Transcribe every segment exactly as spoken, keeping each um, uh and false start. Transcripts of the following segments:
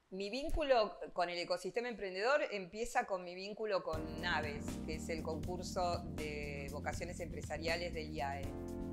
Mi vínculo con el ecosistema emprendedor empieza con mi vínculo con Naves, que es el concurso de vocaciones empresariales del I A E,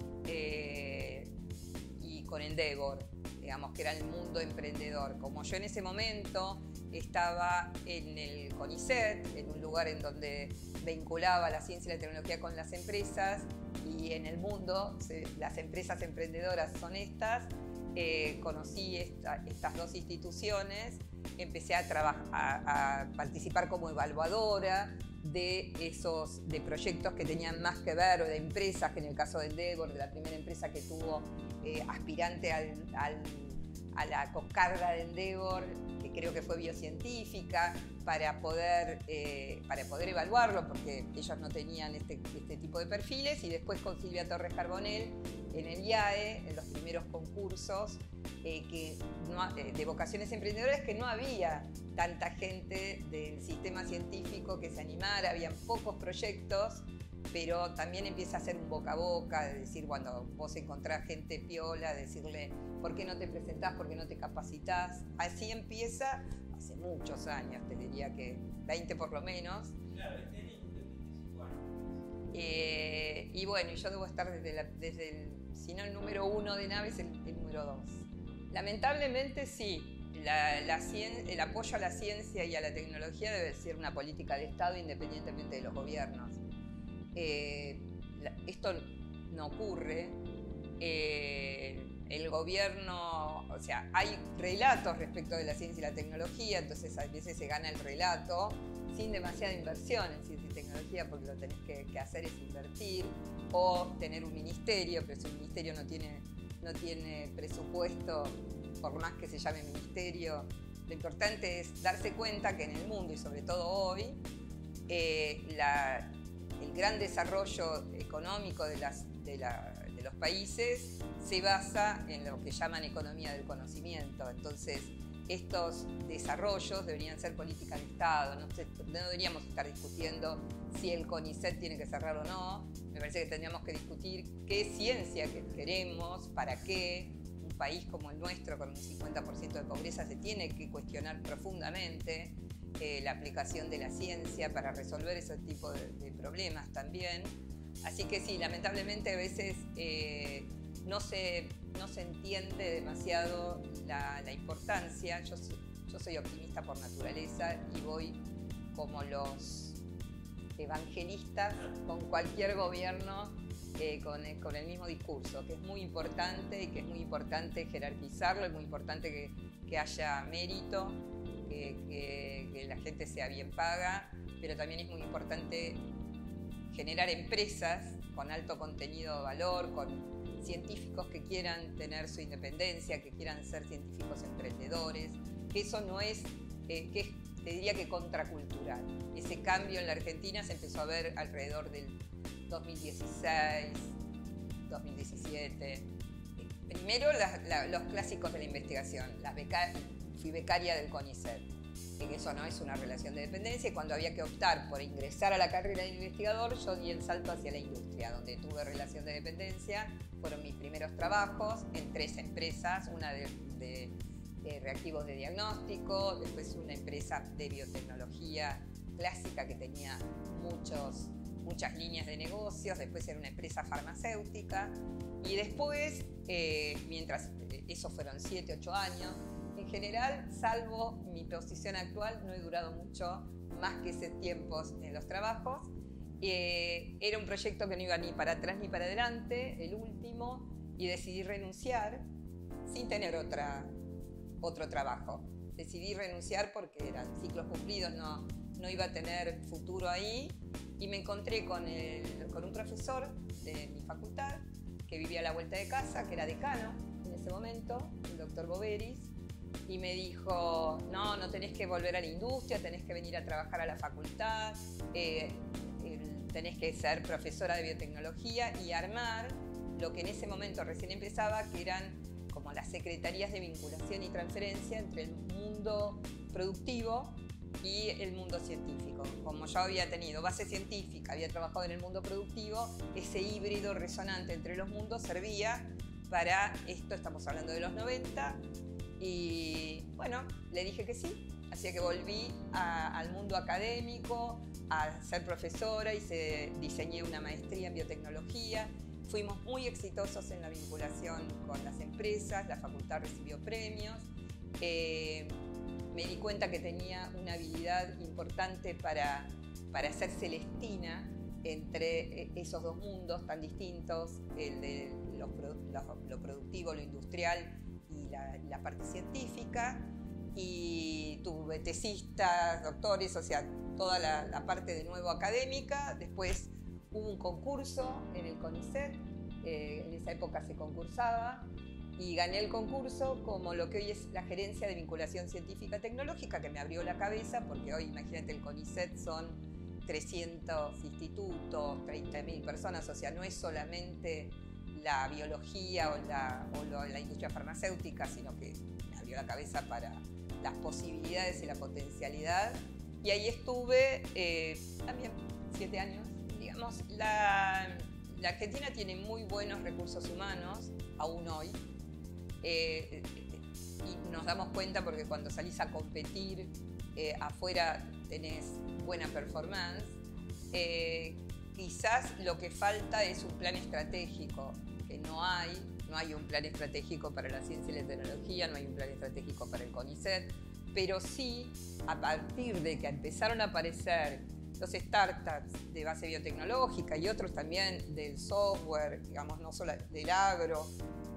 eh, y con Endeavor, digamos, que era el mundo emprendedor. Como yo en ese momento estaba en el CONICET, en un lugar en donde vinculaba la ciencia y la tecnología con las empresas, y en el mundo las empresas emprendedoras son estas, Eh, conocí esta, estas dos instituciones, empecé a, a, a participar como evaluadora de esos de proyectos que tenían más que ver, o de empresas, que en el caso de Endeavor, de la primera empresa que tuvo eh, aspirante al, al, a la coscarda de Endeavor, que creo que fue biocientífica, para poder, eh, para poder evaluarlo, porque ellos no tenían este, este tipo de perfiles, y después con Silvia Torres Carbonell en el I A E, en los primeros concursos eh, que no, eh, de vocaciones emprendedoras, que no había tanta gente del sistema científico que se animara, habían pocos proyectos, pero también empieza a ser un boca a boca, de decir, cuando vos encontrás gente piola, decirle, ¿por qué no te presentás? ¿Por qué no te capacitás? Así empieza hace muchos años, te diría que veinte por lo menos. Claro, veinte años y veinticinco años. Eh, y bueno, yo debo estar desde, la, desde el, si no el número uno de Naves, el, el número dos. Lamentablemente sí, la, la cien, el apoyo a la ciencia y a la tecnología debe ser una política de Estado independientemente de los gobiernos. Eh, la, esto no ocurre. Eh, el gobierno, o sea, hay relatos respecto de la ciencia y la tecnología, entonces a veces se gana el relato sin demasiada inversión en ciencia y tecnología, porque lo tenés que, que hacer es invertir, o tener un ministerio, pero si el ministerio no tiene, no tiene presupuesto, por más que se llame ministerio, lo importante es darse cuenta que en el mundo, y sobre todo hoy, eh, la, el gran desarrollo económico de, las, de, la, de los países se basa en lo que llaman economía del conocimiento. Entonces, estos desarrollos deberían ser políticas de Estado, no, se, no deberíamos estar discutiendo si el CONICET tiene que cerrar o no. Me parece que tendríamos que discutir qué ciencia que queremos, para qué. Un país como el nuestro, con un cincuenta por ciento de pobreza, se tiene que cuestionar profundamente eh, la aplicación de la ciencia para resolver ese tipo de, de problemas también. Así que sí, lamentablemente a veces eh, no, se, no se entiende demasiado la, la importancia. Yo, yo soy optimista por naturaleza y voy como los evangelistas con cualquier gobierno, eh, con, con el mismo discurso, que es muy importante, y que es muy importante jerarquizarlo, es muy importante que, que haya mérito, que, que, que la gente sea bien paga, pero también es muy importante generar empresas con alto contenido de valor, con científicos que quieran tener su independencia, que quieran ser científicos emprendedores, que eso no es, eh, que es, te diría que contracultural. Ese cambio en la Argentina se empezó a ver alrededor del dos mil dieciséis, dos mil diecisiete. Primero la, la, los clásicos de la investigación. Las beca, fui becaria del CONICET, en eso no es una relación de dependencia, y cuando había que optar por ingresar a la carrera de investigador, yo di el salto hacia la industria, donde tuve relación de dependencia. Fueron mis primeros trabajos en tres empresas, una de, de, de reactivos de diagnóstico, después una empresa de biotecnología clásica que tenía muchos, muchas líneas de negocios, después era una empresa farmacéutica, y después, eh, mientras, esos fueron siete, ocho años, en general, salvo mi posición actual, no he durado mucho más que ese tiempo en los trabajos. Eh, era un proyecto que no iba ni para atrás ni para adelante, el último, y decidí renunciar sin tener otra, otro trabajo. Decidí renunciar porque eran ciclos cumplidos, no, no iba a tener futuro ahí, y me encontré con, el, con un profesor de mi facultad que vivía a la vuelta de casa, que era decano en ese momento, el doctor Boveris, y me dijo, no, no tenés que volver a la industria, tenés que venir a trabajar a la facultad, eh, el, tenés que ser profesora de biotecnología y armar lo que en ese momento recién empezaba, que eran como las secretarías de vinculación y transferencia entre el mundo productivo y el mundo científico. Como yo había tenido base científica, había trabajado en el mundo productivo, ese híbrido resonante entre los mundos servía para esto. Estamos hablando de los noventa, Y bueno, le dije que sí, así que volví a, al mundo académico, a ser profesora y se, diseñé una maestría en biotecnología. Fuimos muy exitosos en la vinculación con las empresas, la facultad recibió premios. Eh, me di cuenta que tenía una habilidad importante para, para ser celestina entre esos dos mundos tan distintos, el de lo, lo, lo productivo, lo industrial y la, la parte científica. Y tuve tesistas, doctores, o sea, toda la, la parte de nuevo académica. Después hubo un concurso en el CONICET, eh, en esa época se concursaba, y gané el concurso como lo que hoy es la Gerencia de Vinculación Científica Tecnológica, que me abrió la cabeza, porque hoy, imagínate, el CONICET son trescientos institutos, treinta mil personas, o sea, no es solamente la biología o la, o lo, la industria farmacéutica, sino que me abrió la cabeza para las posibilidades y la potencialidad. Y ahí estuve eh, también siete años. Digamos, la, la Argentina tiene muy buenos recursos humanos, aún hoy. Eh, y nos damos cuenta porque cuando salís a competir eh, afuera tenés buena performance. Eh, quizás lo que falta es un plan estratégico, que no hay. No hay un plan estratégico para la ciencia y la tecnología, no hay un plan estratégico para el CONICET, pero sí, a partir de que empezaron a aparecer los startups de base biotecnológica y otros también del software, digamos, no solo del agro,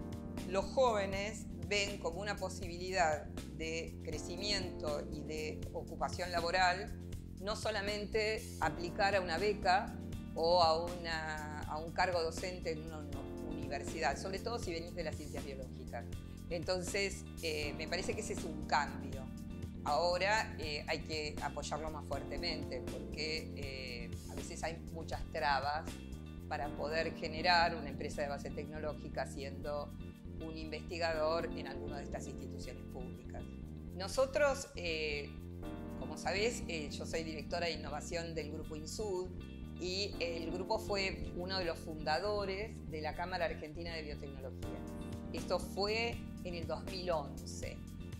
los jóvenes ven como una posibilidad de crecimiento y de ocupación laboral, no solamente aplicar a una beca o a, una, a un cargo docente en una universidad, sobre todo si venís de las ciencias biológicas. Entonces, eh, me parece que ese es un cambio. Ahora eh, hay que apoyarlo más fuertemente porque eh, a veces hay muchas trabas para poder generar una empresa de base tecnológica siendo un investigador en alguna de estas instituciones públicas. Nosotros, eh, como sabés, eh, yo soy directora de innovación del Grupo INSUD, y el grupo fue uno de los fundadores de la Cámara Argentina de Biotecnología. Esto fue en el dos mil once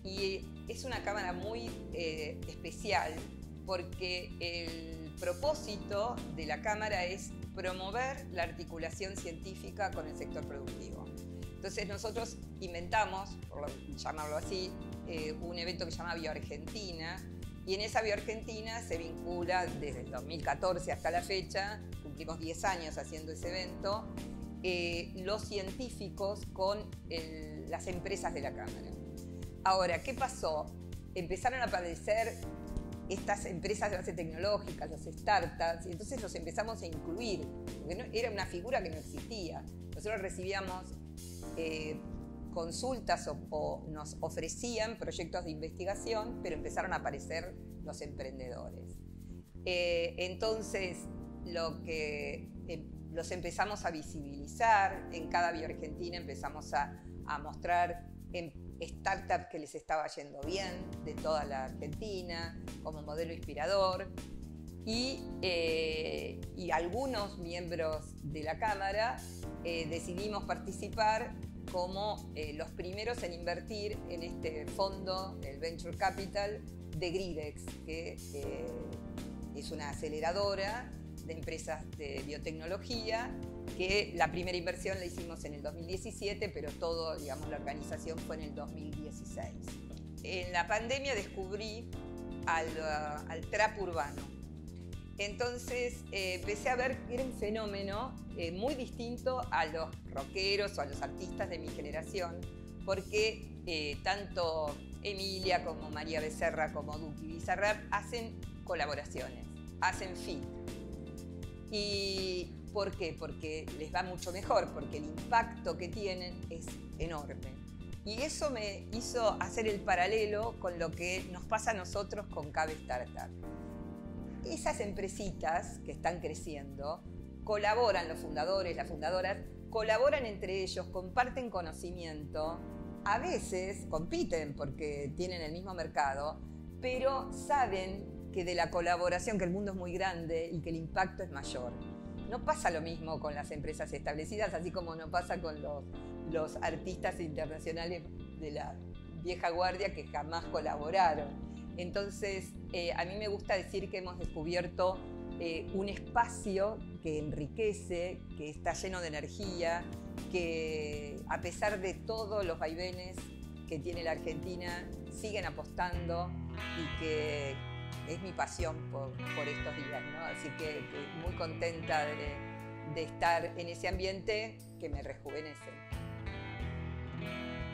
y es una cámara muy eh, especial porque el propósito de la cámara es promover la articulación científica con el sector productivo. Entonces nosotros inventamos, por llamarlo así, eh, un evento que se llama BioArgentina. Y en esa BioArgentina se vincula desde el dos mil catorce hasta la fecha, cumplimos diez años haciendo ese evento, eh, los científicos con el, las empresas de la Cámara. Ahora, ¿qué pasó? Empezaron a aparecer estas empresas de base tecnológica, los startups, y entonces los empezamos a incluir, porque no, era una figura que no existía. Nosotros recibíamos eh, consultas o, o nos ofrecían proyectos de investigación, pero empezaron a aparecer los emprendedores. Eh, entonces, lo que eh, los empezamos a visibilizar, en cada BioArgentina empezamos a, a mostrar en startups que les estaba yendo bien de toda la Argentina, como modelo inspirador. Y, eh, y algunos miembros de la Cámara eh, decidimos participar como eh, los primeros en invertir en este fondo, el Venture Capital de GRIDEX, que eh, es una aceleradora de empresas de biotecnología, que la primera inversión la hicimos en el dos mil diecisiete, pero todo, digamos, la organización fue en el dos mil dieciséis. En la pandemia descubrí al, uh, al trap urbano. Entonces eh, empecé a ver que era un fenómeno eh, muy distinto a los rockeros o a los artistas de mi generación, porque eh, tanto Emilia como María Becerra como Duki Bizarrap hacen colaboraciones, hacen feat. ¿Y por qué? Porque les va mucho mejor, porque el impacto que tienen es enorme. Y eso me hizo hacer el paralelo con lo que nos pasa a nosotros con Cabe Startup. Esas empresitas que están creciendo, colaboran los fundadores, las fundadoras, colaboran entre ellos, comparten conocimiento, a veces compiten porque tienen el mismo mercado, pero saben que de la colaboración, que el mundo es muy grande y que el impacto es mayor. No pasa lo mismo con las empresas establecidas, así como no pasa con los, los artistas internacionales de la vieja guardia que jamás colaboraron. Entonces, eh, a mí me gusta decir que hemos descubierto eh, un espacio que enriquece, que está lleno de energía, que a pesar de todos los vaivenes que tiene la Argentina, siguen apostando y que es mi pasión por, por estos días, ¿no? Así que, que muy contenta de, de estar en ese ambiente que me rejuvenece.